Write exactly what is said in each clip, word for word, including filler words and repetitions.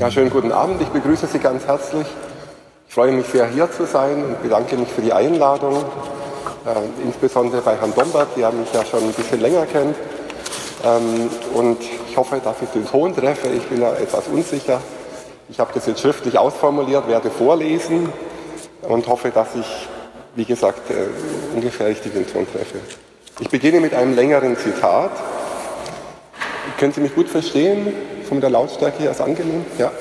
Ja, schönen guten Abend. Ich begrüße Sie ganz herzlich. Ich freue mich sehr, hier zu sein und bedanke mich für die Einladung, äh, insbesondere bei Herrn Dombert, der mich ja schon ein bisschen länger kennt. Ähm, und ich hoffe, dass ich den Ton treffe. Ich bin da etwas unsicher. Ich habe das jetzt schriftlich ausformuliert, werde vorlesen und hoffe, dass ich, wie gesagt, äh, ungefähr richtig den Ton treffe. Ich beginne mit einem längeren Zitat. Können Sie mich gut verstehen? Von der Lautstärke her ist angenehm? Ja.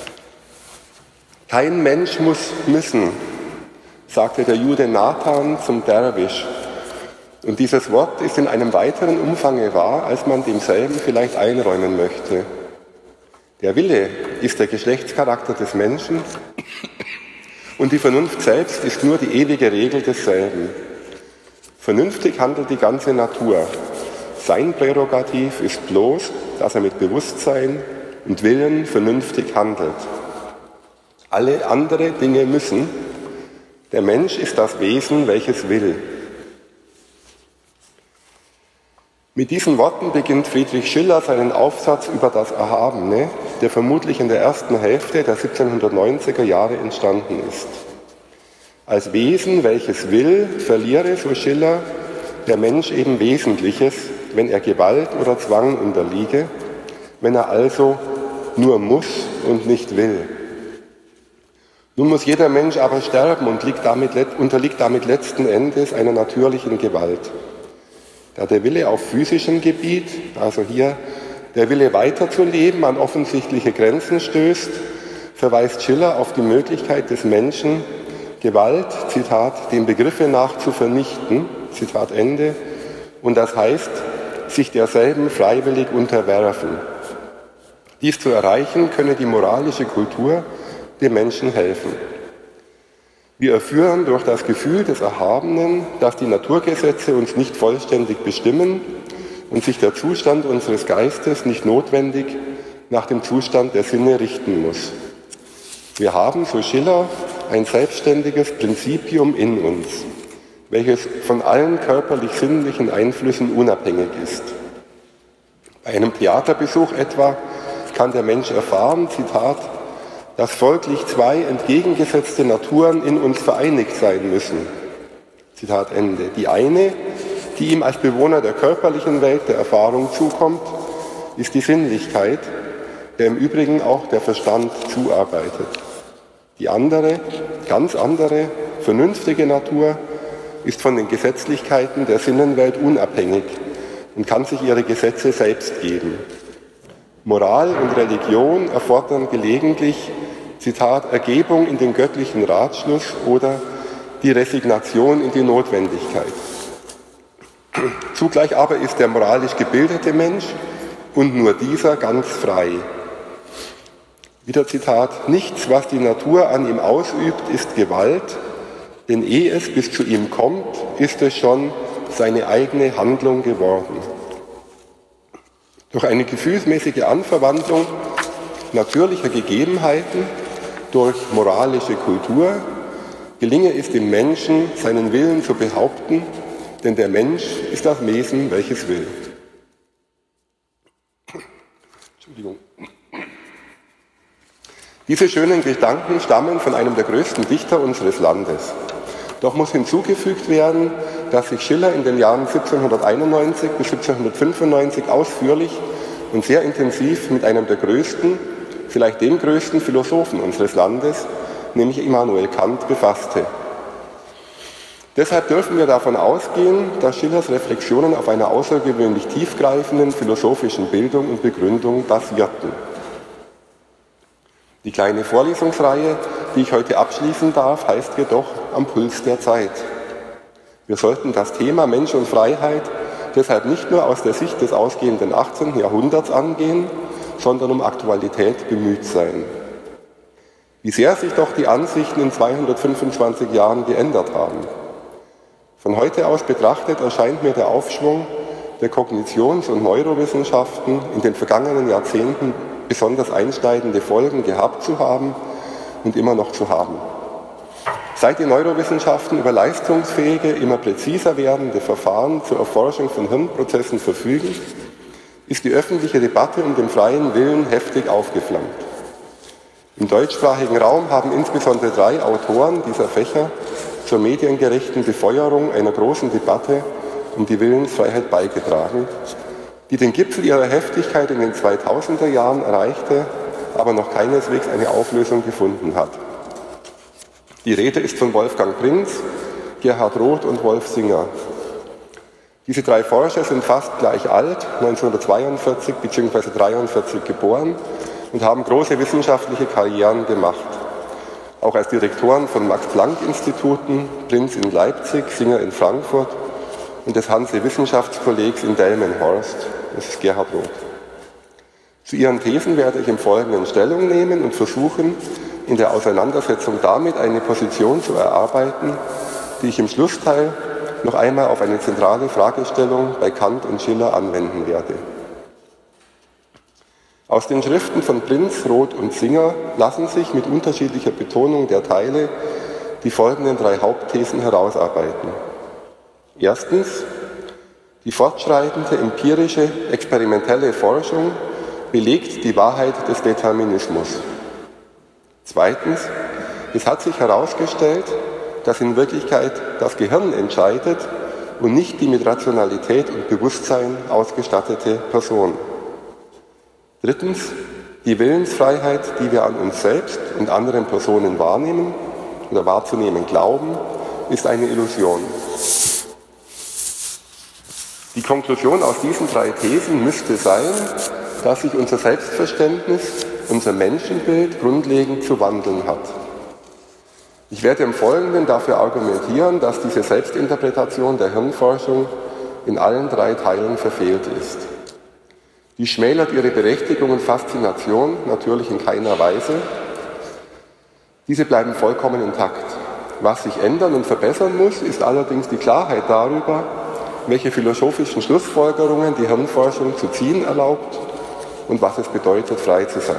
Kein Mensch muss müssen, sagte der Jude Nathan zum Derwisch. Und dieses Wort ist in einem weiteren Umfange wahr, als man demselben vielleicht einräumen möchte. Der Wille ist der Geschlechtscharakter des Menschen und die Vernunft selbst ist nur die ewige Regel desselben. Vernünftig handelt die ganze Natur. Sein Prärogativ ist bloß, dass er mit Bewusstsein und Willen vernünftig handelt. Alle andere Dinge müssen. Der Mensch ist das Wesen, welches will. Mit diesen Worten beginnt Friedrich Schiller seinen Aufsatz über das Erhabene, der vermutlich in der ersten Hälfte der siebzehnhundertneunziger Jahre entstanden ist. Als Wesen, welches will, verliere, so Schiller, der Mensch eben Wesentliches, wenn er Gewalt oder Zwang unterliege, wenn er also nur muss und nicht will. Nun muss jeder Mensch aber sterben und liegt damit, unterliegt damit letzten Endes einer natürlichen Gewalt. Da der Wille auf physischem Gebiet, also hier der Wille weiterzuleben, an offensichtliche Grenzen stößt, verweist Schiller auf die Möglichkeit des Menschen, Gewalt, Zitat, dem Begriffe nach zu vernichten, Zitat Ende, und das heißt, sich derselben freiwillig unterwerfen. Dies zu erreichen, könne die moralische Kultur dem Menschen helfen. Wir erführen durch das Gefühl des Erhabenen, dass die Naturgesetze uns nicht vollständig bestimmen und sich der Zustand unseres Geistes nicht notwendig nach dem Zustand der Sinne richten muss. Wir haben, so Schiller, ein selbstständiges Prinzipium in uns, welches von allen körperlich-sinnlichen Einflüssen unabhängig ist. Bei einem Theaterbesuch etwa kann der Mensch erfahren, Zitat, dass folglich zwei entgegengesetzte Naturen in uns vereinigt sein müssen. Zitat Ende. Die eine, die ihm als Bewohner der körperlichen Welt der Erfahrung zukommt, ist die Sinnlichkeit, der im Übrigen auch der Verstand zuarbeitet. Die andere, ganz andere, vernünftige Natur ist von den Gesetzlichkeiten der Sinnenwelt unabhängig und kann sich ihre Gesetze selbst geben. Moral und Religion erfordern gelegentlich, Zitat, Ergebung in den göttlichen Ratschluss oder die Resignation in die Notwendigkeit. Zugleich aber ist der moralisch gebildete Mensch und nur dieser ganz frei. Wieder Zitat, nichts, was die Natur an ihm ausübt, ist Gewalt, denn ehe es bis zu ihm kommt, ist es schon seine eigene Handlung geworden. Durch eine gefühlsmäßige Anverwandlung natürlicher Gegebenheiten durch moralische Kultur gelinge es dem Menschen, seinen Willen zu behaupten, denn der Mensch ist das Wesen, welches will. Entschuldigung. Diese schönen Gedanken stammen von einem der größten Dichter unseres Landes. Doch muss hinzugefügt werden, dass sich Schiller in den Jahren siebzehnhunderteinundneunzig bis siebzehnhundertfünfundneunzig ausführlich und sehr intensiv mit einem der größten, vielleicht dem größten Philosophen unseres Landes, nämlich Immanuel Kant, befasste. Deshalb dürfen wir davon ausgehen, dass Schillers Reflexionen auf einer außergewöhnlich tiefgreifenden philosophischen Bildung und Begründung basierten. Die kleine Vorlesungsreihe, die ich heute abschließen darf, heißt jedoch Am Puls der Zeit. Wir sollten das Thema Mensch und Freiheit deshalb nicht nur aus der Sicht des ausgehenden achtzehnten Jahrhunderts angehen, sondern um Aktualität bemüht sein. Wie sehr sich doch die Ansichten in zweihundertfünfundzwanzig Jahren geändert haben. Von heute aus betrachtet erscheint mir der Aufschwung der Kognitions- und Neurowissenschaften in den vergangenen Jahrzehnten besonders einschneidende Folgen gehabt zu haben und immer noch zu haben. Seit die Neurowissenschaften über leistungsfähige, immer präziser werdende Verfahren zur Erforschung von Hirnprozessen verfügen, ist die öffentliche Debatte um den freien Willen heftig aufgeflammt. Im deutschsprachigen Raum haben insbesondere drei Autoren dieser Fächer zur mediengerechten Befeuerung einer großen Debatte um die Willensfreiheit beigetragen, die den Gipfel ihrer Heftigkeit in den zweitausender Jahren erreichte, aber noch keineswegs eine Auflösung gefunden hat. Die Rede ist von Wolfgang Prinz, Gerhard Roth und Wolf Singer. Diese drei Forscher sind fast gleich alt, neunzehnhundertzweiundvierzig bzw. dreiundvierzig geboren und haben große wissenschaftliche Karrieren gemacht. Auch als Direktoren von Max-Planck-Instituten, Prinz in Leipzig, Singer in Frankfurt und des Hanse-Wissenschaftskollegs in Delmenhorst, das ist Gerhard Roth. Zu ihren Thesen werde ich im Folgenden Stellung nehmen und versuchen, in der Auseinandersetzung damit eine Position zu erarbeiten, die ich im Schlussteil noch einmal auf eine zentrale Fragestellung bei Kant und Schiller anwenden werde. Aus den Schriften von Prinz, Roth und Singer lassen sich mit unterschiedlicher Betonung der Teile die folgenden drei Hauptthesen herausarbeiten. Erstens, die fortschreitende empirische, experimentelle Forschung belegt die Wahrheit des Determinismus. Zweitens, es hat sich herausgestellt, dass in Wirklichkeit das Gehirn entscheidet und nicht die mit Rationalität und Bewusstsein ausgestattete Person. Drittens, die Willensfreiheit, die wir an uns selbst und anderen Personen wahrnehmen oder wahrzunehmen glauben, ist eine Illusion. Die Konklusion aus diesen drei Thesen müsste sein, dass sich unser Selbstverständnis, unser Menschenbild grundlegend zu wandeln hat. Ich werde im Folgenden dafür argumentieren, dass diese Selbstinterpretation der Hirnforschung in allen drei Teilen verfehlt ist. Die schmälert ihre Berechtigung und Faszination natürlich in keiner Weise. Diese bleiben vollkommen intakt. Was sich ändern und verbessern muss, ist allerdings die Klarheit darüber, welche philosophischen Schlussfolgerungen die Hirnforschung zu ziehen erlaubt und was es bedeutet, frei zu sein.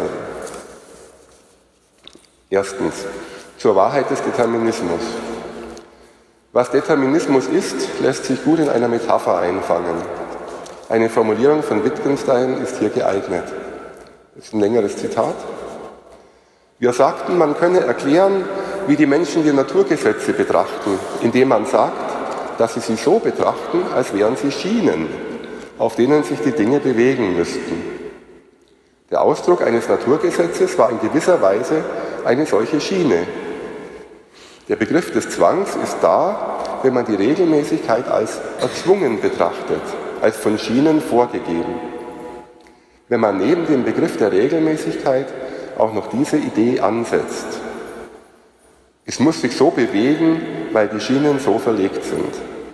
Erstens, zur Wahrheit des Determinismus. Was Determinismus ist, lässt sich gut in einer Metapher einfangen. Eine Formulierung von Wittgenstein ist hier geeignet. Das ist ein längeres Zitat. Wir sagten, man könne erklären, wie die Menschen die Naturgesetze betrachten, indem man sagt, dass sie sie so betrachten, als wären sie Schienen, auf denen sich die Dinge bewegen müssten. Der Ausdruck eines Naturgesetzes war in gewisser Weise eine solche Schiene. Der Begriff des Zwangs ist da, wenn man die Regelmäßigkeit als erzwungen betrachtet, als von Schienen vorgegeben. Wenn man neben dem Begriff der Regelmäßigkeit auch noch diese Idee ansetzt. Es muss sich so bewegen, weil die Schienen so verlegt sind.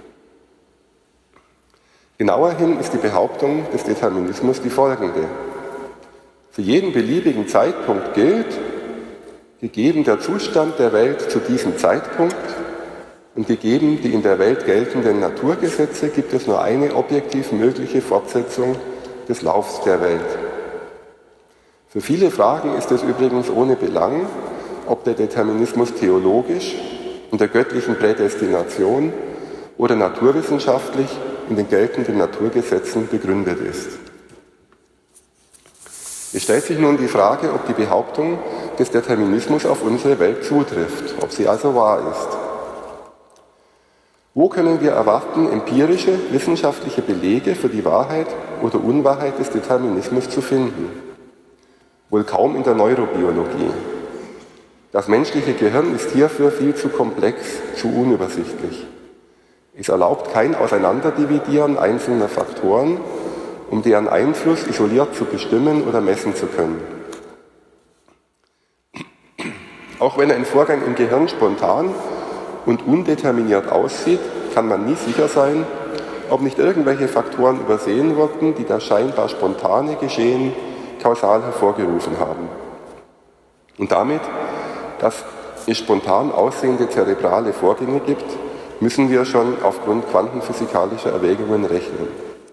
Genauerhin ist die Behauptung des Determinismus die folgende. Für jeden beliebigen Zeitpunkt gilt, gegeben der Zustand der Welt zu diesem Zeitpunkt und gegeben die in der Welt geltenden Naturgesetze, gibt es nur eine objektiv mögliche Fortsetzung des Laufs der Welt. Für viele Fragen ist es übrigens ohne Belang, ob der Determinismus theologisch in der göttlichen Prädestination oder naturwissenschaftlich in den geltenden Naturgesetzen begründet ist. Es stellt sich nun die Frage, ob die Behauptung des Determinismus auf unsere Welt zutrifft, ob sie also wahr ist. Wo können wir erwarten, empirische, wissenschaftliche Belege für die Wahrheit oder Unwahrheit des Determinismus zu finden? Wohl kaum in der Neurobiologie. Das menschliche Gehirn ist hierfür viel zu komplex, zu unübersichtlich. Es erlaubt kein Auseinanderdividieren einzelner Faktoren, um deren Einfluss isoliert zu bestimmen oder messen zu können. Auch wenn ein Vorgang im Gehirn spontan und undeterminiert aussieht, kann man nie sicher sein, ob nicht irgendwelche Faktoren übersehen wurden, die das scheinbar spontane Geschehen kausal hervorgerufen haben. Und damit, dass es spontan aussehende zerebrale Vorgänge gibt, müssen wir schon aufgrund quantenphysikalischer Erwägungen rechnen.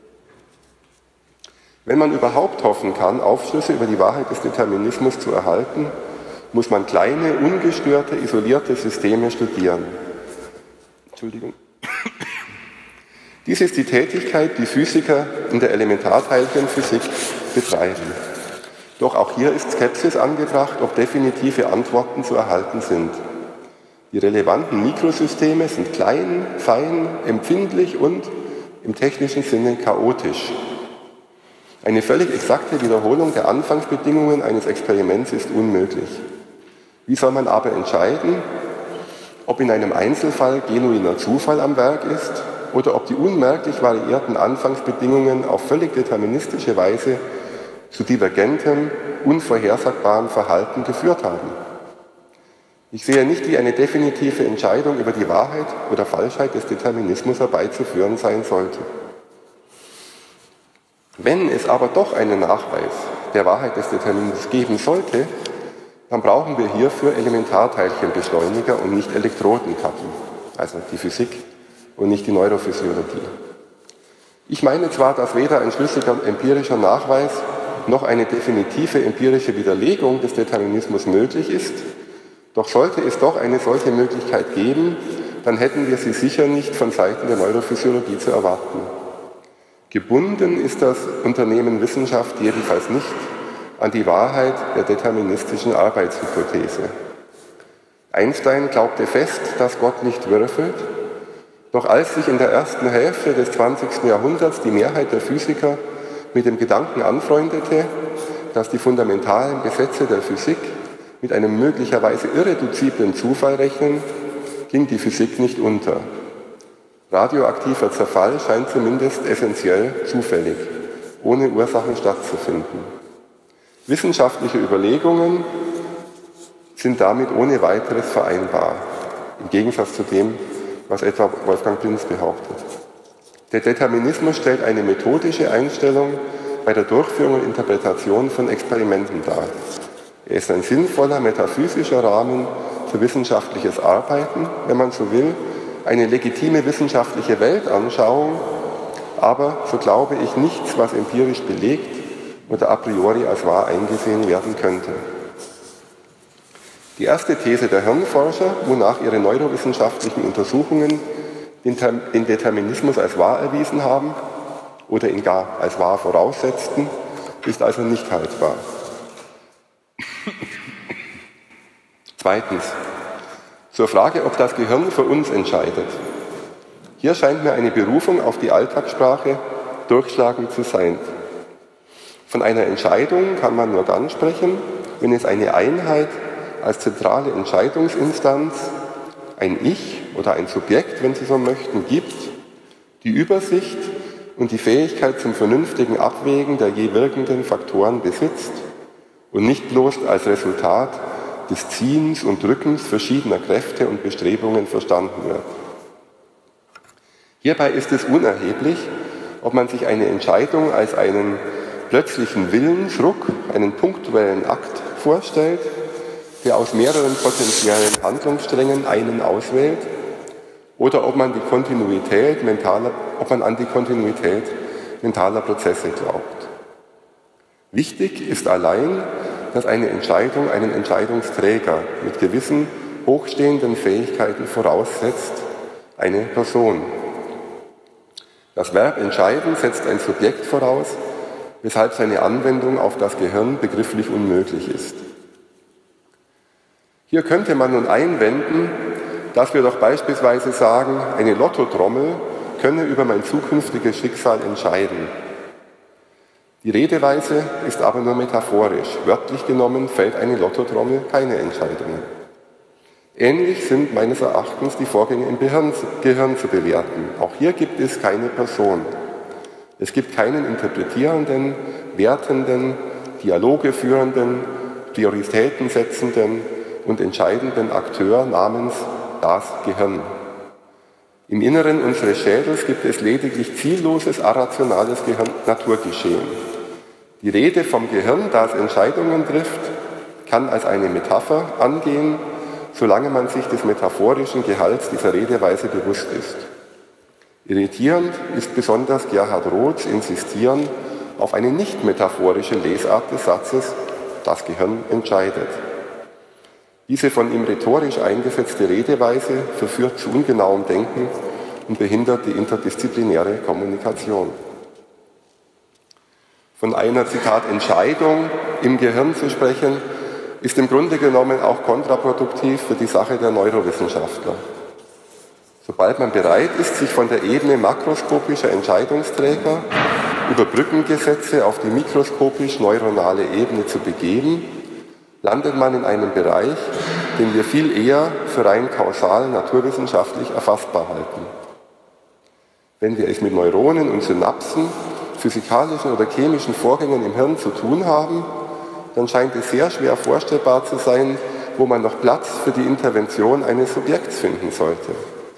Wenn man überhaupt hoffen kann, Aufschlüsse über die Wahrheit des Determinismus zu erhalten, muss man kleine, ungestörte, isolierte Systeme studieren. Entschuldigung. Dies ist die Tätigkeit, die Physiker in der Elementarteilchenphysik betreiben. Doch auch hier ist Skepsis angebracht, ob definitive Antworten zu erhalten sind. Die relevanten Mikrosysteme sind klein, fein, empfindlich und im technischen Sinne chaotisch. Eine völlig exakte Wiederholung der Anfangsbedingungen eines Experiments ist unmöglich. Wie soll man aber entscheiden, ob in einem Einzelfall genuiner Zufall am Werk ist oder ob die unmerklich variierten Anfangsbedingungen auf völlig deterministische Weise zu divergentem, unvorhersagbarem Verhalten geführt haben? Ich sehe nicht, wie eine definitive Entscheidung über die Wahrheit oder Falschheit des Determinismus herbeizuführen sein sollte. Wenn es aber doch einen Nachweis der Wahrheit des Determinismus geben sollte, dann brauchen wir hierfür Elementarteilchenbeschleuniger und nicht Elektrodenkappen, also die Physik und nicht die Neurophysiologie. Ich meine zwar, dass weder ein schlüssiger empirischer Nachweis noch eine definitive empirische Widerlegung des Determinismus möglich ist, doch sollte es doch eine solche Möglichkeit geben, dann hätten wir sie sicher nicht von Seiten der Neurophysiologie zu erwarten. Gebunden ist das Unternehmen Wissenschaft jedenfalls nicht an die Wahrheit der deterministischen Arbeitshypothese. Einstein glaubte fest, dass Gott nicht würfelt, doch als sich in der ersten Hälfte des zwanzigsten Jahrhunderts die Mehrheit der Physiker mit dem Gedanken anfreundete, dass die fundamentalen Gesetze der Physik mit einem möglicherweise irreduziblen Zufall rechnen, ging die Physik nicht unter. Radioaktiver Zerfall scheint zumindest essentiell zufällig, ohne Ursachen stattzufinden. Wissenschaftliche Überlegungen sind damit ohne weiteres vereinbar, im Gegensatz zu dem, was etwa Wolfgang Prinz behauptet. Der Determinismus stellt eine methodische Einstellung bei der Durchführung und Interpretation von Experimenten dar. Er ist ein sinnvoller metaphysischer Rahmen für wissenschaftliches Arbeiten, wenn man so will, eine legitime wissenschaftliche Weltanschauung, aber, so glaube ich, nichts, was empirisch belegt oder a priori als wahr eingesehen werden könnte. Die erste These der Hirnforscher, wonach ihre neurowissenschaftlichen Untersuchungen den Determinismus als wahr erwiesen haben oder ihn gar als wahr voraussetzten, ist also nicht haltbar. Zweitens, zur Frage, ob das Gehirn für uns entscheidet. Hier scheint mir eine Berufung auf die Alltagssprache durchschlagend zu sein. Von einer Entscheidung kann man nur dann sprechen, wenn es eine Einheit als zentrale Entscheidungsinstanz, ein Ich oder ein Subjekt, wenn Sie so möchten, gibt, die Übersicht und die Fähigkeit zum vernünftigen Abwägen der je wirkenden Faktoren besitzt und nicht bloß als Resultat des Ziehens und Drückens verschiedener Kräfte und Bestrebungen verstanden wird. Hierbei ist es unerheblich, ob man sich eine Entscheidung als einen plötzlichen Willensruck, einen punktuellen Akt vorstellt, der aus mehreren potenziellen Handlungssträngen einen auswählt, oder ob man, die Kontinuität mentaler, ob man an die Kontinuität mentaler Prozesse glaubt. Wichtig ist allein, dass eine Entscheidung einen Entscheidungsträger mit gewissen hochstehenden Fähigkeiten voraussetzt, eine Person. Das Verb entscheiden setzt ein Subjekt voraus, weshalb seine Anwendung auf das Gehirn begrifflich unmöglich ist. Hier könnte man nun einwenden, dass wir doch beispielsweise sagen, eine Lottotrommel könne über mein zukünftiges Schicksal entscheiden. Die Redeweise ist aber nur metaphorisch. Wörtlich genommen fällt eine Lottotrommel keine Entscheidungen. Ähnlich sind meines Erachtens die Vorgänge im Gehirn, Gehirn zu bewerten. Auch hier gibt es keine Person. Es gibt keinen interpretierenden, wertenden, Dialoge führenden, Prioritäten setzenden und entscheidenden Akteur namens das Gehirn. Im Inneren unseres Schädels gibt es lediglich zielloses, arrationales Gehirn Naturgeschehen. Die Rede vom Gehirn, das Entscheidungen trifft, kann als eine Metapher angehen, solange man sich des metaphorischen Gehalts dieser Redeweise bewusst ist. Irritierend ist besonders Gerhard Roths Insistieren auf eine nicht metaphorische Lesart des Satzes, das Gehirn entscheidet. Diese von ihm rhetorisch eingesetzte Redeweise verführt zu ungenauem Denken und behindert die interdisziplinäre Kommunikation. Von einer, Zitat, Entscheidung im Gehirn zu sprechen, ist im Grunde genommen auch kontraproduktiv für die Sache der Neurowissenschaftler. Sobald man bereit ist, sich von der Ebene makroskopischer Entscheidungsträger über Brückengesetze auf die mikroskopisch-neuronale Ebene zu begeben, landet man in einem Bereich, den wir viel eher für rein kausal naturwissenschaftlich erfassbar halten. Wenn wir es mit Neuronen und Synapsen, physikalischen oder chemischen Vorgängen im Hirn zu tun haben, dann scheint es sehr schwer vorstellbar zu sein, wo man noch Platz für die Intervention eines Subjekts finden sollte.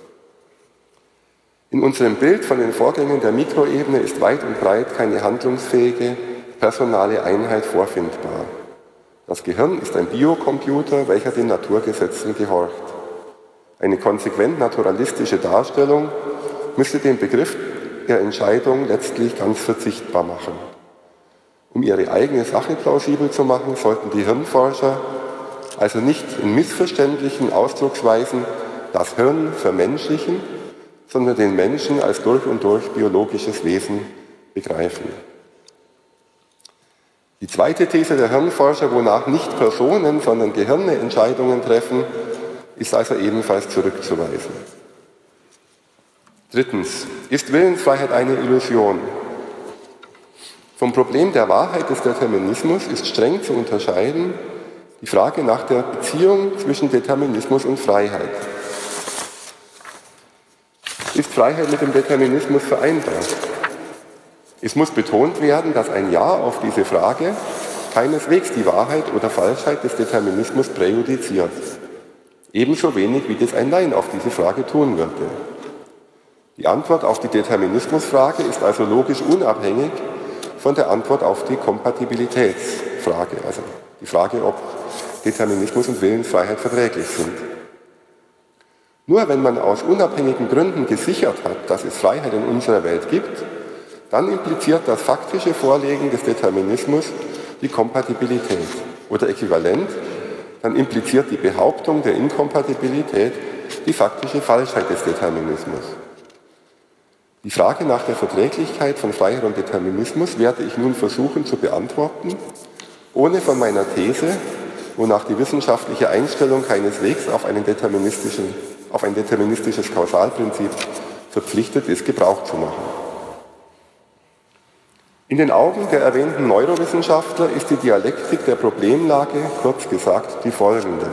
In unserem Bild von den Vorgängen der Mikroebene ist weit und breit keine handlungsfähige, personale Einheit vorfindbar. Das Gehirn ist ein Biocomputer, welcher den Naturgesetzen gehorcht. Eine konsequent naturalistische Darstellung müsste den Begriff der Entscheidung letztlich ganz verzichtbar machen. Um ihre eigene Sache plausibel zu machen, sollten die Hirnforscher also nicht in missverständlichen Ausdrucksweisen das Hirn vermenschlichen, sondern den Menschen als durch und durch biologisches Wesen begreifen. Die zweite These der Hirnforscher, wonach nicht Personen, sondern Gehirne Entscheidungen treffen, ist also ebenfalls zurückzuweisen. Drittens, ist Willensfreiheit eine Illusion? Vom Problem der Wahrheit des Determinismus ist streng zu unterscheiden die Frage nach der Beziehung zwischen Determinismus und Freiheit. Ist Freiheit mit dem Determinismus vereinbar? Es muss betont werden, dass ein Ja auf diese Frage keineswegs die Wahrheit oder Falschheit des Determinismus präjudiziert. Ebenso wenig wie das ein Nein auf diese Frage tun würde. Die Antwort auf die Determinismusfrage ist also logisch unabhängig von der Antwort auf die Kompatibilitätsfrage, also die Frage, ob Determinismus und Willensfreiheit verträglich sind. Nur wenn man aus unabhängigen Gründen gesichert hat, dass es Freiheit in unserer Welt gibt, dann impliziert das faktische Vorlegen des Determinismus die Kompatibilität. Oder äquivalent, dann impliziert die Behauptung der Inkompatibilität die faktische Falschheit des Determinismus. Die Frage nach der Verträglichkeit von Freiheit und Determinismus werde ich nun versuchen zu beantworten, ohne von meiner These, wonach die wissenschaftliche Einstellung keineswegs auf, einen deterministischen, auf ein deterministisches Kausalprinzip verpflichtet ist, Gebrauch zu machen. In den Augen der erwähnten Neurowissenschaftler ist die Dialektik der Problemlage, kurz gesagt, die folgende.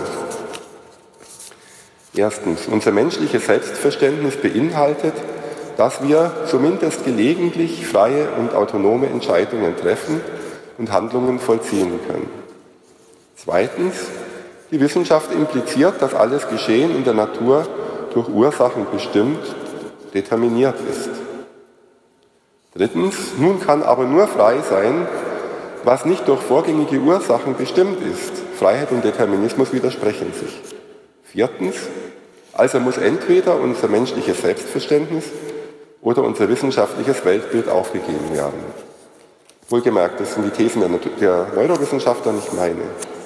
Erstens, unser menschliches Selbstverständnis beinhaltet, dass wir zumindest gelegentlich freie und autonome Entscheidungen treffen und Handlungen vollziehen können. Zweitens, die Wissenschaft impliziert, dass alles Geschehen in der Natur durch Ursachen bestimmt, determiniert ist. Drittens, nun kann aber nur frei sein, was nicht durch vorgängige Ursachen bestimmt ist. Freiheit und Determinismus widersprechen sich. Viertens, also muss entweder unser menschliches Selbstverständnis oder unser wissenschaftliches Weltbild aufgegeben werden. Wohlgemerkt, das sind die Thesen der, der Neurowissenschaftler, nicht meine.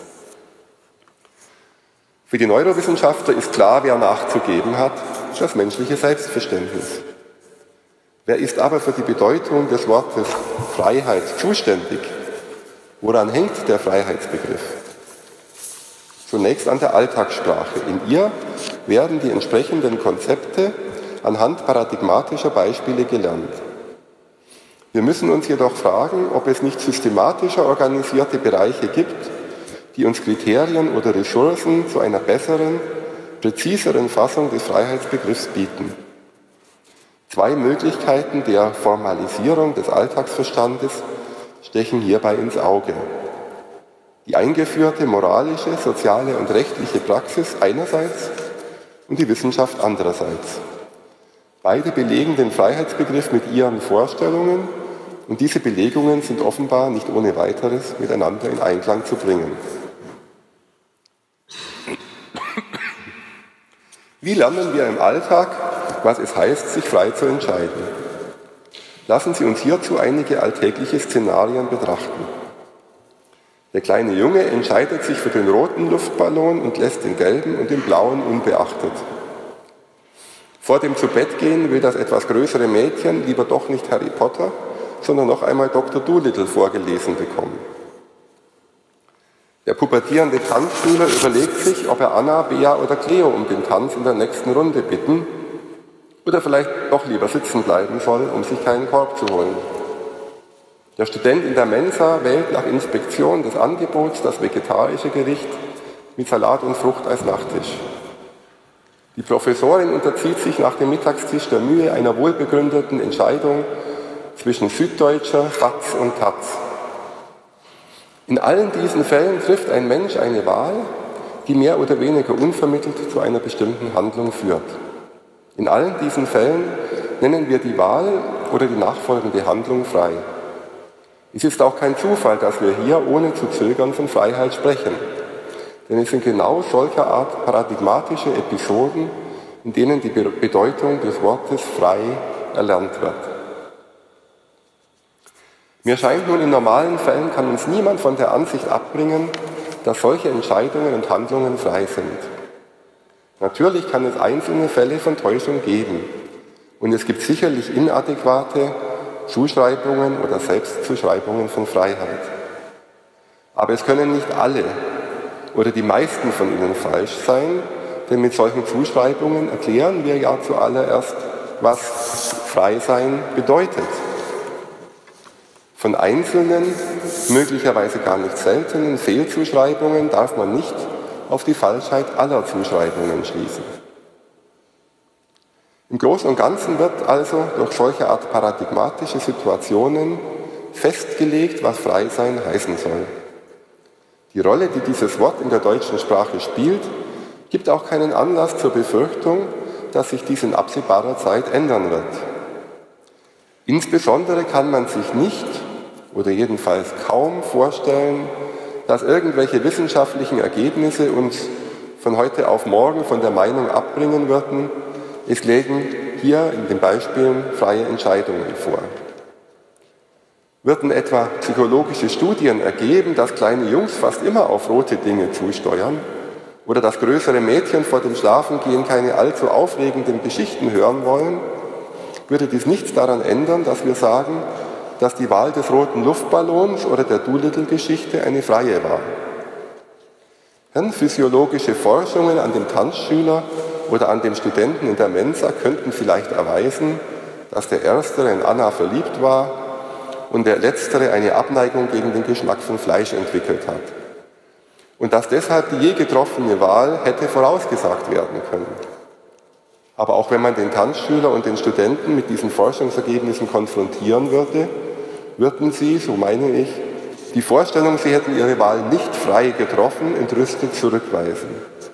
Für die Neurowissenschaftler ist klar, wer nachzugeben hat, das menschliche Selbstverständnis. Wer ist aber für die Bedeutung des Wortes Freiheit zuständig? Woran hängt der Freiheitsbegriff? Zunächst an der Alltagssprache. In ihr werden die entsprechenden Konzepte anhand paradigmatischer Beispiele gelernt. Wir müssen uns jedoch fragen, ob es nicht systematischer organisierte Bereiche gibt, die uns Kriterien oder Ressourcen zu einer besseren, präziseren Fassung des Freiheitsbegriffs bieten. Zwei Möglichkeiten der Formalisierung des Alltagsverstandes stechen hierbei ins Auge. Die eingeführte moralische, soziale und rechtliche Praxis einerseits und die Wissenschaft andererseits. Beide belegen den Freiheitsbegriff mit ihren Vorstellungen und diese Belegungen sind offenbar nicht ohne weiteres miteinander in Einklang zu bringen. Wie lernen wir im Alltag, was es heißt, sich frei zu entscheiden? Lassen Sie uns hierzu einige alltägliche Szenarien betrachten. Der kleine Junge entscheidet sich für den roten Luftballon und lässt den gelben und den blauen unbeachtet. Vor dem Zubettgehen will das etwas größere Mädchen lieber doch nicht Harry Potter, sondern noch einmal Doktor Dolittle vorgelesen bekommen. Der pubertierende Tanzschüler überlegt sich, ob er Anna, Bea oder Cleo um den Tanz in der nächsten Runde bitten oder vielleicht doch lieber sitzen bleiben soll, um sich keinen Korb zu holen. Der Student in der Mensa wählt nach Inspektion des Angebots das vegetarische Gericht mit Salat und Frucht als Nachtisch. Die Professorin unterzieht sich nach dem Mittagstisch der Mühe einer wohlbegründeten Entscheidung zwischen Süddeutscher, Satz und Taz. In allen diesen Fällen trifft ein Mensch eine Wahl, die mehr oder weniger unvermittelt zu einer bestimmten Handlung führt. In allen diesen Fällen nennen wir die Wahl oder die nachfolgende Handlung frei. Es ist auch kein Zufall, dass wir hier ohne zu zögern von Freiheit sprechen, denn es sind genau solcher Art paradigmatische Episoden, in denen die Bedeutung des Wortes frei erlernt wird. Mir scheint nun, in normalen Fällen kann uns niemand von der Ansicht abbringen, dass solche Entscheidungen und Handlungen frei sind. Natürlich kann es einzelne Fälle von Täuschung geben und es gibt sicherlich inadäquate Zuschreibungen oder Selbstzuschreibungen von Freiheit. Aber es können nicht alle oder die meisten von ihnen falsch sein, denn mit solchen Zuschreibungen erklären wir ja zuallererst, was Freisein bedeutet. Von einzelnen, möglicherweise gar nicht seltenen Fehlzuschreibungen darf man nicht auf die Falschheit aller Zuschreibungen schließen. Im Großen und Ganzen wird also durch solche Art paradigmatische Situationen festgelegt, was Freisein heißen soll. Die Rolle, die dieses Wort in der deutschen Sprache spielt, gibt auch keinen Anlass zur Befürchtung, dass sich dies in absehbarer Zeit ändern wird. Insbesondere kann man sich nicht oder jedenfalls kaum vorstellen, dass irgendwelche wissenschaftlichen Ergebnisse uns von heute auf morgen von der Meinung abbringen würden, es lägen hier in den Beispielen freie Entscheidungen vor. Würden etwa psychologische Studien ergeben, dass kleine Jungs fast immer auf rote Dinge zusteuern oder dass größere Mädchen vor dem Schlafengehen keine allzu aufregenden Geschichten hören wollen, würde dies nichts daran ändern, dass wir sagen, dass die Wahl des roten Luftballons oder der Doolittle-Geschichte eine freie war. Hirnphysiologische Forschungen an dem Tanzschüler oder an dem Studenten in der Mensa könnten vielleicht erweisen, dass der Erstere in Anna verliebt war und der Letztere eine Abneigung gegen den Geschmack von Fleisch entwickelt hat. Und dass deshalb die je getroffene Wahl hätte vorausgesagt werden können. Aber auch wenn man den Tanzschüler und den Studenten mit diesen Forschungsergebnissen konfrontieren würde, würden sie, so meine ich, die Vorstellung, sie hätten ihre Wahl nicht frei getroffen, entrüstet zurückweisen.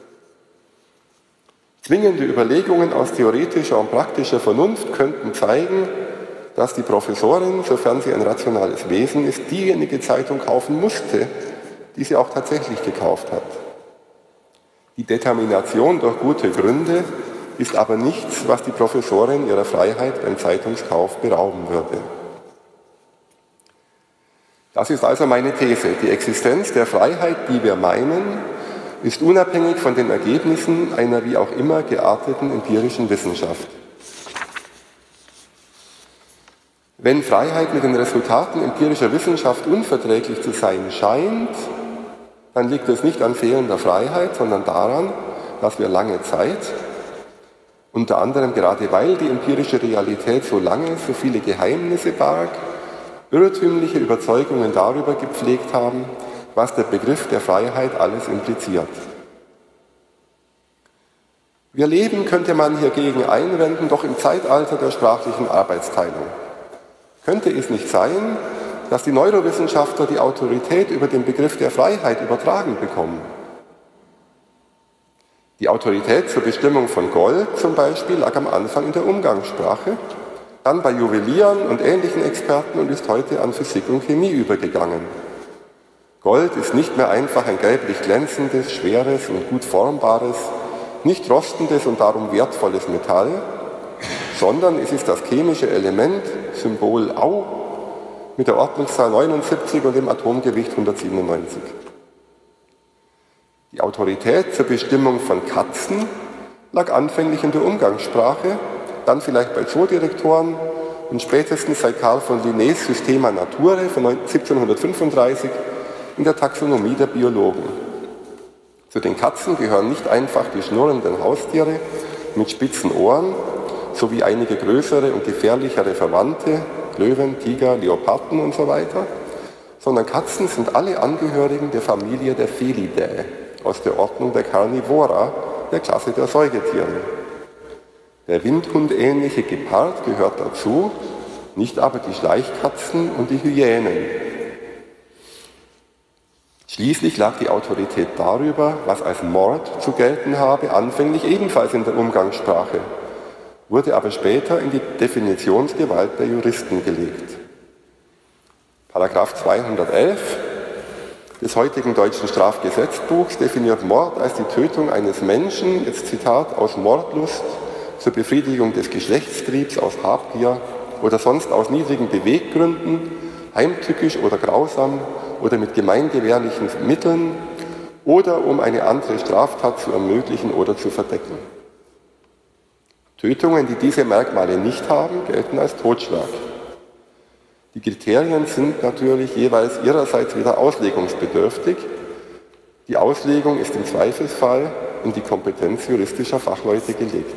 Zwingende Überlegungen aus theoretischer und praktischer Vernunft könnten zeigen, dass die Professorin, sofern sie ein rationales Wesen ist, diejenige Zeitung kaufen musste, die sie auch tatsächlich gekauft hat. Die Determination durch gute Gründe ist aber nichts, was die Professorin ihrer Freiheit beim Zeitungskauf berauben würde. Das ist also meine These. Die Existenz der Freiheit, die wir meinen, ist unabhängig von den Ergebnissen einer wie auch immer gearteten empirischen Wissenschaft. Wenn Freiheit mit den Resultaten empirischer Wissenschaft unverträglich zu sein scheint, dann liegt es nicht an fehlender Freiheit, sondern daran, dass wir lange Zeit, unter anderem gerade weil die empirische Realität so lange so viele Geheimnisse barg, irrtümliche Überzeugungen darüber gepflegt haben, was der Begriff der Freiheit alles impliziert. Wir leben, könnte man hiergegen einwenden, doch im Zeitalter der sprachlichen Arbeitsteilung. Könnte es nicht sein, dass die Neurowissenschaftler die Autorität über den Begriff der Freiheit übertragen bekommen? Die Autorität zur Bestimmung von Gold zum Beispiel lag am Anfang in der Umgangssprache, dann bei Juwelieren und ähnlichen Experten und ist heute an Physik und Chemie übergegangen. Gold ist nicht mehr einfach ein gelblich glänzendes, schweres und gut formbares, nicht rostendes und darum wertvolles Metall, sondern es ist das chemische Element, Symbol Au, mit der Ordnungszahl neunundsiebzig und dem Atomgewicht hundertsiebenundneunzig. Die Autorität zur Bestimmung von Katzen lag anfänglich in der Umgangssprache, dann vielleicht bei Zoodirektoren und spätestens seit Carl von Linnés Systema Naturae von siebzehnhundertfünfunddreißig in der Taxonomie der Biologen. Zu den Katzen gehören nicht einfach die schnurrenden Haustiere mit spitzen Ohren sowie einige größere und gefährlichere Verwandte, Löwen, Tiger, Leoparden und so weiter, sondern Katzen sind alle Angehörigen der Familie der Felidae aus der Ordnung der Carnivora, der Klasse der Säugetiere. Der windhundähnliche Gepard gehört dazu, nicht aber die Schleichkatzen und die Hyänen. Schließlich lag die Autorität darüber, was als Mord zu gelten habe, anfänglich ebenfalls in der Umgangssprache, wurde aber später in die Definitionsgewalt der Juristen gelegt. Paragraph zweihundertelf des heutigen deutschen Strafgesetzbuchs definiert Mord als die Tötung eines Menschen, jetzt Zitat, aus Mordlust, zur Befriedigung des Geschlechtstriebs, aus Habgier oder sonst aus niedrigen Beweggründen, heimtückisch oder grausam oder mit gemeingefährlichen Mitteln oder um eine andere Straftat zu ermöglichen oder zu verdecken. Tötungen, die diese Merkmale nicht haben, gelten als Totschlag. Die Kriterien sind natürlich jeweils ihrerseits wieder auslegungsbedürftig. Die Auslegung ist im Zweifelsfall in die Kompetenz juristischer Fachleute gelegt.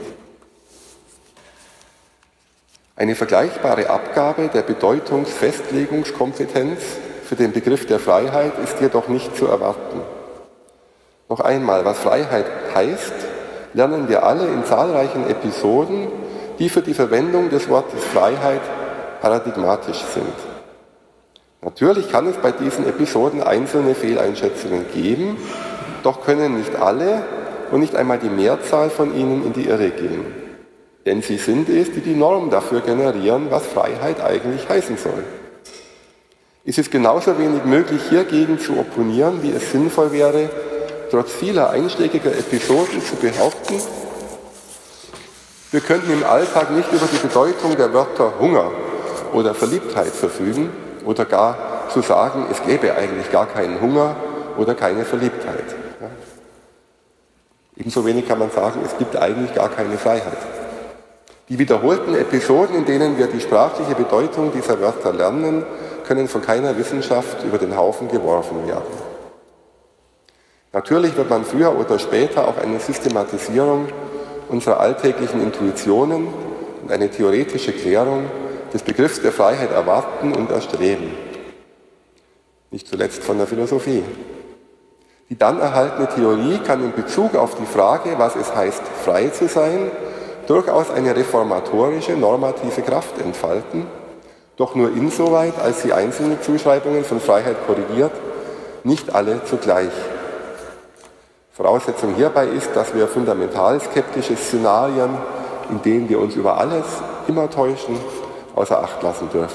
Eine vergleichbare Abgabe der Bedeutungsfestlegungskompetenz für den Begriff der Freiheit ist jedoch nicht zu erwarten. Noch einmal, was Freiheit heißt, lernen wir alle in zahlreichen Episoden, die für die Verwendung des Wortes Freiheit paradigmatisch sind. Natürlich kann es bei diesen Episoden einzelne Fehleinschätzungen geben, doch können nicht alle und nicht einmal die Mehrzahl von ihnen in die Irre gehen. Denn sie sind es, die die Norm dafür generieren, was Freiheit eigentlich heißen soll. Es ist genauso wenig möglich, hiergegen zu opponieren, wie es sinnvoll wäre, trotz vieler einschlägiger Episoden zu behaupten, wir könnten im Alltag nicht über die Bedeutung der Wörter Hunger oder Verliebtheit verfügen oder gar zu sagen, es gäbe eigentlich gar keinen Hunger oder keine Verliebtheit. Ja. Ebenso wenig kann man sagen, es gibt eigentlich gar keine Freiheit. Die wiederholten Episoden, in denen wir die sprachliche Bedeutung dieser Wörter lernen, können von keiner Wissenschaft über den Haufen geworfen werden. Natürlich wird man früher oder später auch eine Systematisierung unserer alltäglichen Intuitionen und eine theoretische Klärung des Begriffs der Freiheit erwarten und erstreben. Nicht zuletzt von der Philosophie. Die dann erhaltene Theorie kann in Bezug auf die Frage, was es heißt, frei zu sein, durchaus eine reformatorische, normative Kraft entfalten, doch nur insoweit, als sie einzelne Zuschreibungen von Freiheit korrigiert, nicht alle zugleich. Voraussetzung hierbei ist, dass wir fundamental skeptische Szenarien, in denen wir uns über alles immer täuschen, außer Acht lassen dürfen.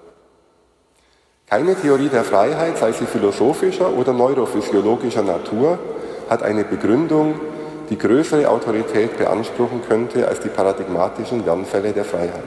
Keine Theorie der Freiheit, sei sie philosophischer oder neurophysiologischer Natur, hat eine Begründung, die größere Autorität beanspruchen könnte als die paradigmatischen Lernfälle der Freiheit.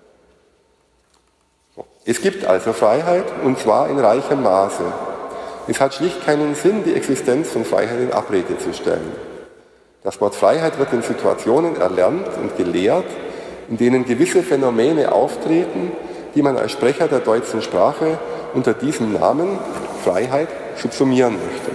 Es gibt also Freiheit, und zwar in reichem Maße. Es hat schlicht keinen Sinn, die Existenz von Freiheit in Abrede zu stellen. Das Wort Freiheit wird in Situationen erlernt und gelehrt, in denen gewisse Phänomene auftreten, die man als Sprecher der deutschen Sprache unter diesem Namen Freiheit subsumieren möchte.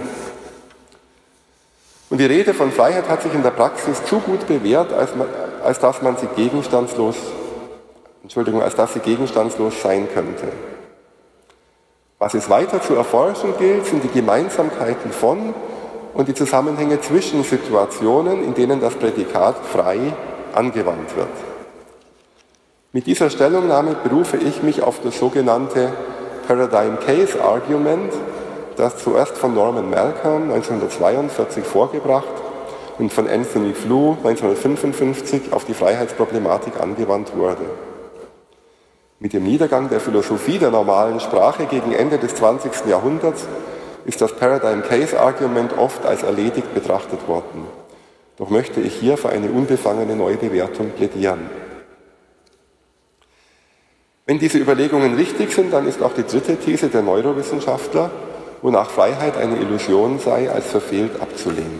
Und die Rede von Freiheit hat sich in der Praxis zu gut bewährt, als, man, als dass man sie gegenstandslos, Entschuldigung, als dass sie gegenstandslos sein könnte. Was es weiter zu erforschen gilt, sind die Gemeinsamkeiten von und die Zusammenhänge zwischen Situationen, in denen das Prädikat frei angewandt wird. Mit dieser Stellungnahme berufe ich mich auf das sogenannte Paradigm Case Argument, das zuerst von Norman Malcolm neunzehnhundertzweiundvierzig vorgebracht und von Anthony Flew neunzehnhundertfünfundfünfzig auf die Freiheitsproblematik angewandt wurde. Mit dem Niedergang der Philosophie der normalen Sprache gegen Ende des zwanzigsten Jahrhunderts ist das Paradigm Case Argument oft als erledigt betrachtet worden. Doch möchte ich hier für eine unbefangene Neubewertung plädieren. Wenn diese Überlegungen richtig sind, dann ist auch die dritte These der Neurowissenschaftler, wonach Freiheit eine Illusion sei, als verfehlt abzulehnen.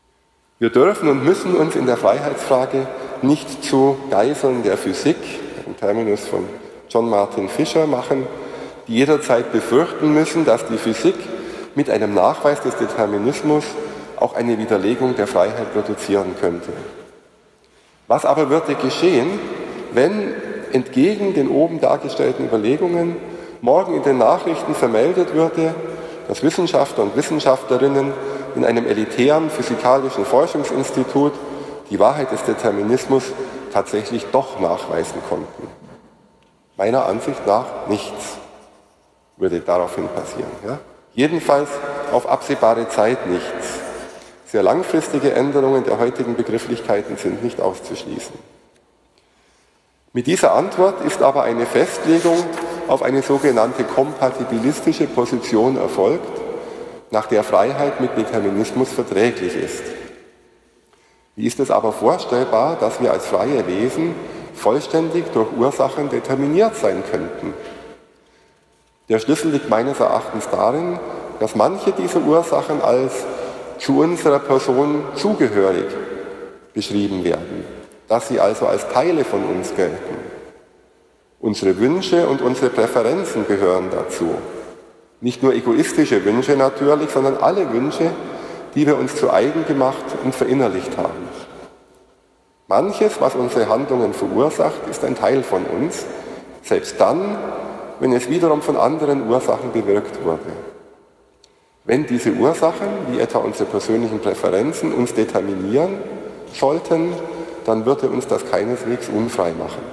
Wir dürfen und müssen uns in der Freiheitsfrage nicht zu Geiseln der Physik, einen Terminus von John Martin Fisher machen, die jederzeit befürchten müssen, dass die Physik mit einem Nachweis des Determinismus auch eine Widerlegung der Freiheit produzieren könnte. Was aber würde geschehen, wenn entgegen den oben dargestellten Überlegungen morgen in den Nachrichten vermeldet würde, dass Wissenschaftler und Wissenschaftlerinnen in einem elitären physikalischen Forschungsinstitut die Wahrheit des Determinismus tatsächlich doch nachweisen konnten? Meiner Ansicht nach nichts würde daraufhin passieren. Ja? Jedenfalls auf absehbare Zeit nichts. Sehr langfristige Änderungen der heutigen Begrifflichkeiten sind nicht auszuschließen. Mit dieser Antwort ist aber eine Festlegung auf eine sogenannte kompatibilistische Position erfolgt, nach der Freiheit mit Determinismus verträglich ist. Wie ist es aber vorstellbar, dass wir als freie Wesen vollständig durch Ursachen determiniert sein könnten? Der Schlüssel liegt meines Erachtens darin, dass manche dieser Ursachen als zu unserer Person zugehörig beschrieben werden, dass sie also als Teile von uns gelten. Unsere Wünsche und unsere Präferenzen gehören dazu. Nicht nur egoistische Wünsche natürlich, sondern alle Wünsche, die wir uns zu eigen gemacht und verinnerlicht haben. Manches, was unsere Handlungen verursacht, ist ein Teil von uns, selbst dann, wenn es wiederum von anderen Ursachen bewirkt wurde. Wenn diese Ursachen, wie etwa unsere persönlichen Präferenzen, uns determinieren sollten, dann würde uns das keineswegs unfrei machen.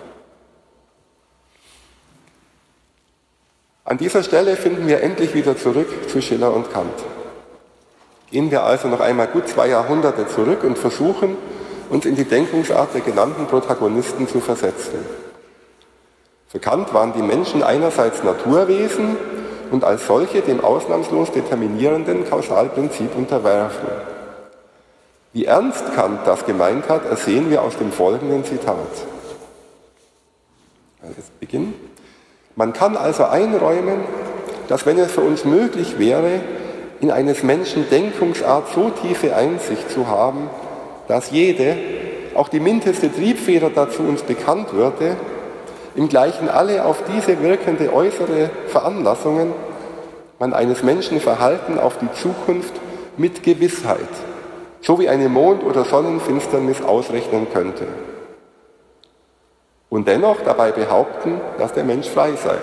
An dieser Stelle finden wir endlich wieder zurück zu Schiller und Kant. Gehen wir also noch einmal gut zwei Jahrhunderte zurück und versuchen, uns in die Denkungsart der genannten Protagonisten zu versetzen. Für Kant waren die Menschen einerseits Naturwesen und als solche dem ausnahmslos determinierenden Kausalprinzip unterwerfen. Wie ernst Kant das gemeint hat, ersehen wir aus dem folgenden Zitat. Jetzt beginnen. Man kann also einräumen, dass wenn es für uns möglich wäre, in eines Menschen Denkungsart so tiefe Einsicht zu haben, dass jede, auch die mindeste Triebfeder dazu uns bekannt würde, im Gleichen alle auf diese wirkende äußere Veranlassungen man eines Menschen Verhalten auf die Zukunft mit Gewissheit, so wie eine Mond- oder Sonnenfinsternis ausrechnen könnte. Und dennoch dabei behaupten, dass der Mensch frei sei.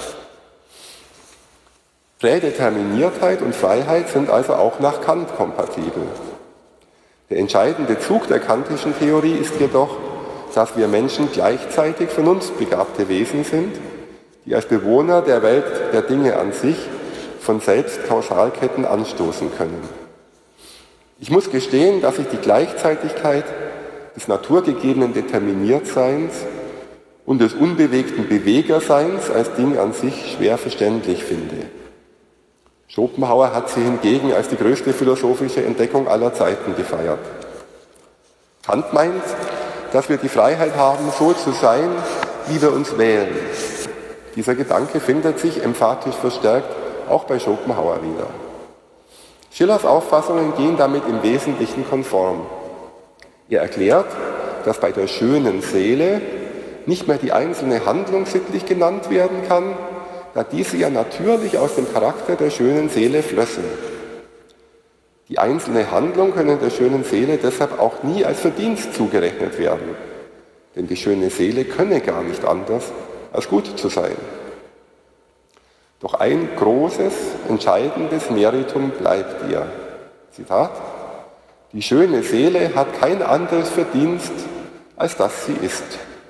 Prädeterminiertheit und Freiheit sind also auch nach Kant kompatibel. Der entscheidende Zug der kantischen Theorie ist jedoch, dass wir Menschen gleichzeitig vernunftbegabte Wesen sind, die als Bewohner der Welt der Dinge an sich von selbst Kausalketten anstoßen können. Ich muss gestehen, dass ich die Gleichzeitigkeit des naturgegebenen Determiniertseins und des unbewegten Bewegerseins als Ding an sich schwer verständlich finde. Schopenhauer hat sie hingegen als die größte philosophische Entdeckung aller Zeiten gefeiert. Kant meint, dass wir die Freiheit haben, so zu sein, wie wir uns wählen. Dieser Gedanke findet sich emphatisch verstärkt auch bei Schopenhauer wieder. Schillers Auffassungen gehen damit im Wesentlichen konform. Er erklärt, dass bei der schönen Seele nicht mehr die einzelne Handlung sittlich genannt werden kann, da diese ja natürlich aus dem Charakter der schönen Seele flösse. Die einzelne Handlung könne der schönen Seele deshalb auch nie als Verdienst zugerechnet werden, denn die schöne Seele könne gar nicht anders, als gut zu sein. Doch ein großes, entscheidendes Meritum bleibt ihr. Zitat: Die schöne Seele hat kein anderes Verdienst, als dass sie ist.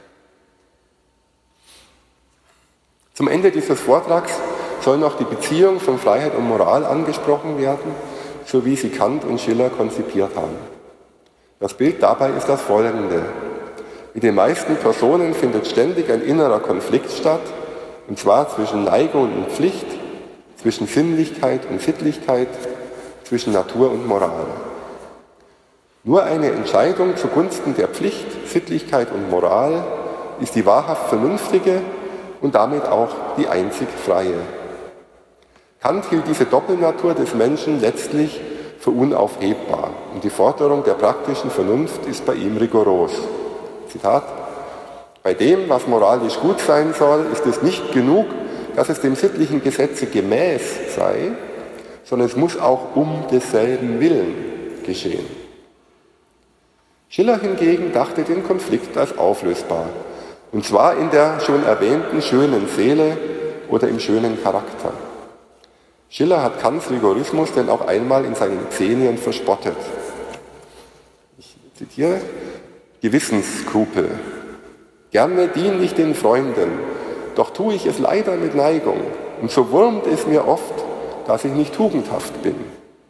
Zum Ende dieses Vortrags soll noch die Beziehung von Freiheit und Moral angesprochen werden, so wie sie Kant und Schiller konzipiert haben. Das Bild dabei ist das folgende. Mit den meisten Personen findet ständig ein innerer Konflikt statt, und zwar zwischen Neigung und Pflicht, zwischen Sinnlichkeit und Sittlichkeit, zwischen Natur und Moral. Nur eine Entscheidung zugunsten der Pflicht, Sittlichkeit und Moral ist die wahrhaft vernünftige und damit auch die einzig freie. Kant hielt diese Doppelnatur des Menschen letztlich für unaufhebbar und die Forderung der praktischen Vernunft ist bei ihm rigoros. Zitat: Bei dem, was moralisch gut sein soll, ist es nicht genug, dass es dem sittlichen Gesetze gemäß sei, sondern es muss auch um desselben Willen geschehen. Schiller hingegen dachte den Konflikt als auflösbar, und zwar in der schon erwähnten schönen Seele oder im schönen Charakter. Schiller hat Kants Rigorismus denn auch einmal in seinen Xenien verspottet. Ich zitiere: Gewissensskrupel. Gerne diene ich den Freunden, doch tue ich es leider mit Neigung, und so wurmt es mir oft, dass ich nicht tugendhaft bin.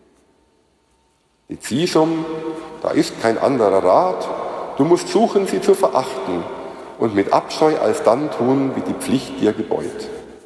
Decisum, da ist kein anderer Rat, du musst suchen, sie zu verachten und mit Abscheu alsdann tun, wie die Pflicht dir gebeut.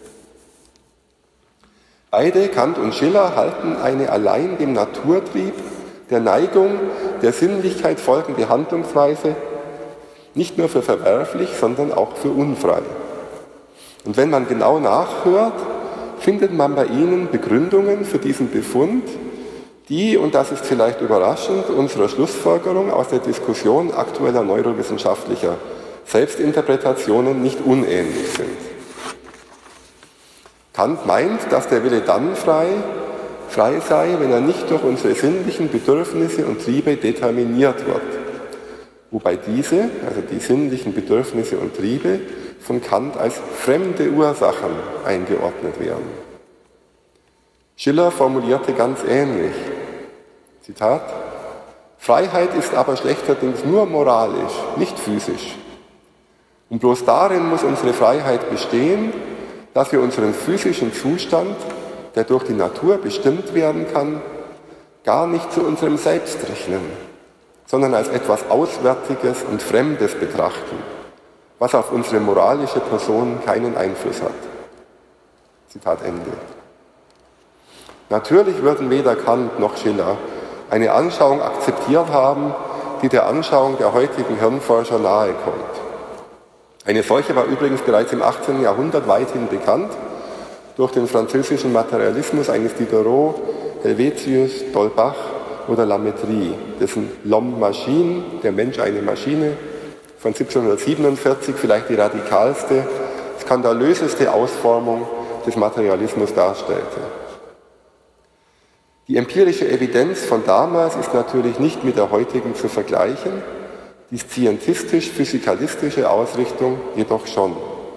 Beide, Kant und Schiller, halten eine allein dem Naturtrieb, der Neigung, der Sinnlichkeit folgende Handlungsweise nicht nur für verwerflich, sondern auch für unfrei. Und wenn man genau nachhört, findet man bei ihnen Begründungen für diesen Befund, die, und das ist vielleicht überraschend, unserer Schlussfolgerung aus der Diskussion aktueller neurowissenschaftlicher Selbstinterpretationen nicht unähnlich sind. Kant meint, dass der Wille dann frei, frei sei, wenn er nicht durch unsere sinnlichen Bedürfnisse und Triebe determiniert wird. Wobei diese, also die sinnlichen Bedürfnisse und Triebe, von Kant als fremde Ursachen eingeordnet werden. Schiller formulierte ganz ähnlich, Zitat: Freiheit ist aber schlechterdings nur moralisch, nicht physisch. Und bloß darin muss unsere Freiheit bestehen, dass wir unseren physischen Zustand, der durch die Natur bestimmt werden kann, gar nicht zu unserem Selbst rechnen, sondern als etwas Auswärtiges und Fremdes betrachten, was auf unsere moralische Person keinen Einfluss hat. Zitat Ende. Natürlich würden weder Kant noch Schiller eine Anschauung akzeptiert haben, die der Anschauung der heutigen Hirnforscher nahe kommt. Eine solche war übrigens bereits im achtzehnten Jahrhundert weithin bekannt durch den französischen Materialismus eines Diderot, Helvetius, d'Holbach oder Lamétrie, dessen L'homme machine, der Mensch eine Maschine, von siebzehnhundertsiebenundvierzig vielleicht die radikalste, skandalöseste Ausformung des Materialismus darstellte. Die empirische Evidenz von damals ist natürlich nicht mit der heutigen zu vergleichen, die scientistisch-physikalistische Ausrichtung jedoch schon.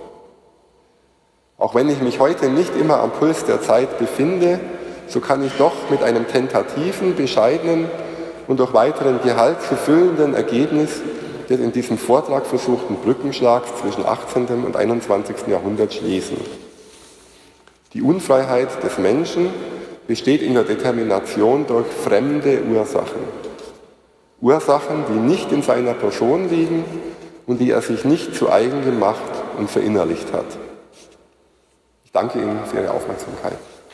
Auch wenn ich mich heute nicht immer am Puls der Zeit befinde, so kann ich doch mit einem tentativen, bescheidenen und durch weiteren Gehalt zu füllenden Ergebnis des in diesem Vortrag versuchten Brückenschlags zwischen achtzehnten und einundzwanzigsten Jahrhundert schließen. Die Unfreiheit des Menschen besteht in der Determination durch fremde Ursachen. Ursachen, die nicht in seiner Person liegen und die er sich nicht zu eigen gemacht und verinnerlicht hat. Ich danke Ihnen für Ihre Aufmerksamkeit.